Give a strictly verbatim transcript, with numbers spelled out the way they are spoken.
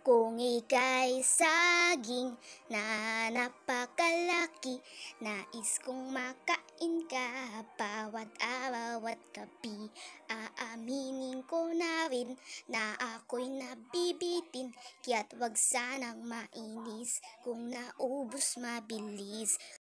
Kung ika'y saging na napakalaki, nais kong makain ka bawat araw at gabi. Aaminin ko na rin na ako'y nabibitin, kaya't wag sanang mainis kung naubos mabilis.